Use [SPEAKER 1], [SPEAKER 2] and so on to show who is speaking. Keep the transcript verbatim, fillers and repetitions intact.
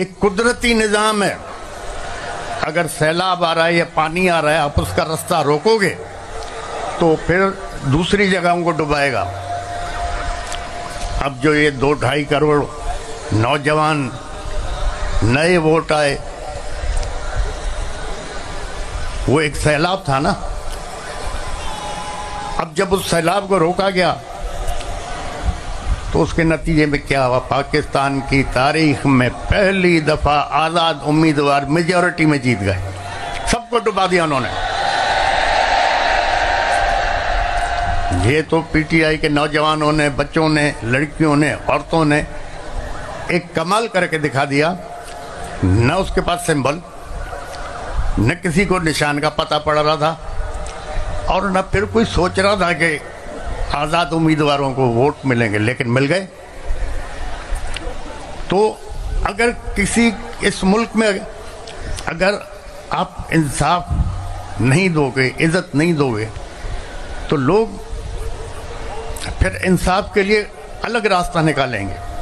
[SPEAKER 1] एक कुदरती निज़ाम है। अगर सैलाब आ रहा है या पानी आ रहा है, आप उसका रास्ता रोकोगे तो फिर दूसरी जगहों को डुबाएगा। अब जो ये दो ढाई करोड़ नौजवान नए वोट आए, वो एक सैलाब था ना। अब जब उस सैलाब को रोका गया तो उसके नतीजे में क्या हुआ? पाकिस्तान की तारीख में पहली दफा आजाद उम्मीदवार मेजॉरिटी में जीत गए, सबको डुबा दिया उन्होंने। ये तो पीटीआई के नौजवानों ने, बच्चों ने, लड़कियों ने, औरतों ने एक कमाल करके दिखा दिया। न उसके पास सिंबल, न किसी को निशान का पता पड़ रहा था, और न फिर कोई सोच रहा था कि आज़ाद उम्मीदवारों को वोट मिलेंगे, लेकिन मिल गए। तो अगर किसी इस मुल्क में अगर आप इंसाफ नहीं दोगे, इज्जत नहीं दोगे, तो लोग फिर इंसाफ के लिए अलग रास्ता निकालेंगे।